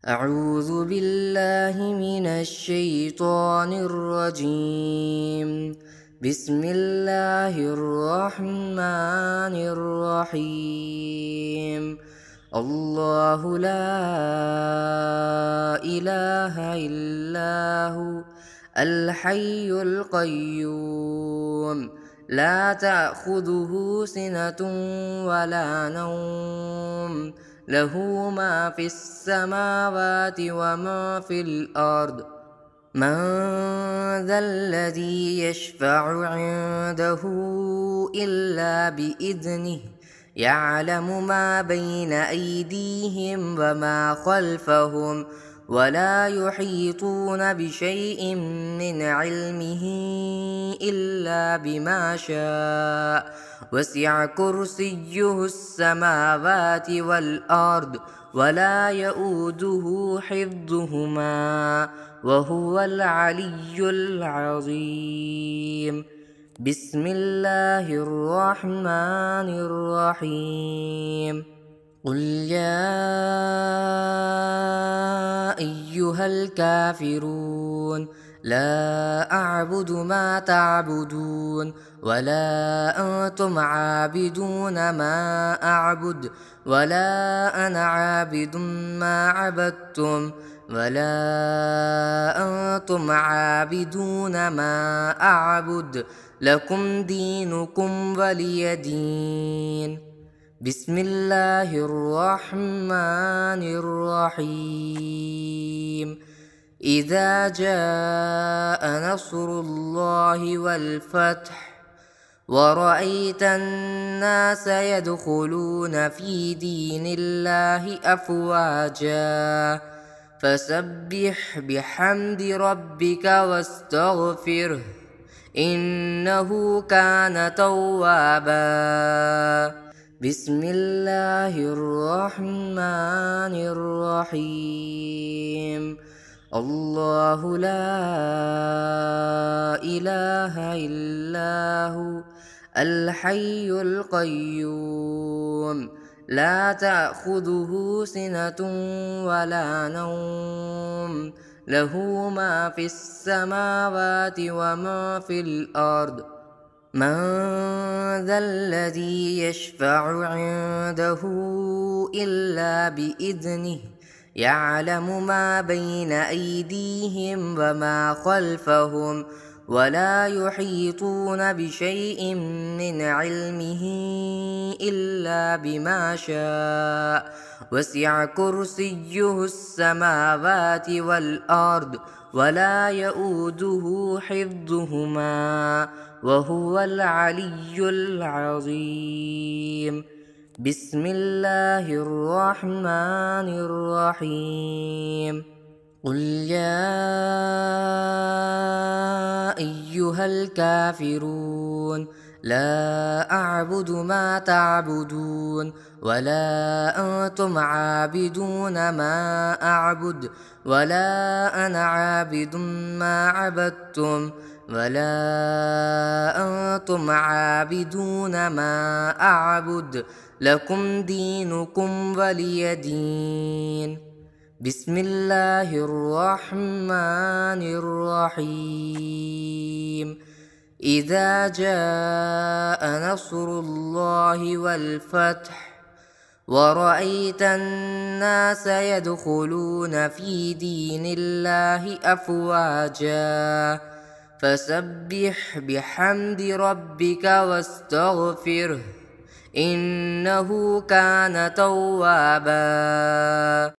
أعوذ بالله من الشيطان الرجيم. بسم الله الرحمن الرحيم. الله لا إله إلا هو الحي القيوم لا تأخذه سنة ولا نوم له ما في السماوات وما في الأرض. من ذا الذي يشفع عنده إلا بإذنه يعلم ما بين أيديهم وما خلفهم ولا يحيطون بشيء من علمه إلا بما شاء وسع كرسيه السماوات والأرض ولا يؤوده حفظهما وهو العلي العظيم. بسم الله الرحمن الرحيم. قل يا أيها الكافرون لا أعبد ما تعبدون ولا أنتم عابدون ما أعبد ولا أنا عابد ما عبدتم ولا أنتم عابدون ما أعبد لكم دينكم ولي دين. بسم الله الرحمن الرحيم. إذا جاء نصر الله والفتح ورأيت الناس يدخلون في دين الله أفواجا فسبح بحمد ربك واستغفره إنه كان توابا. بسم الله الرحمن الرحيم. الله لا إله إلا هو الحي القيوم لا تأخذه سنة ولا نوم له ما في السماوات وما في الأرض. من ذا الذي يشفع عنده إلا بإذنه يعلم ما بين أيديهم وما خلفهم ولا يحيطون بشيء من علمه إلا بما شاء وسع كرسيه السماوات والأرض ولا يؤوده حفظهما وهو العلي العظيم. بسم الله الرحمن الرحيم. قل يا أيها الكافرون لا أعبد ما تعبدون ولا أنتم عابدون ما أعبد ولا أنا عابد ما عبدتم ولا أنتم عابدون ما أعبد لكم دينكم ولي دين. بسم الله الرحمن الرحيم. إذا جاء نصر الله والفتح ورأيت الناس يدخلون في دين الله أفواجا فسبح بحمد ربك واستغفره إنه كان توابا.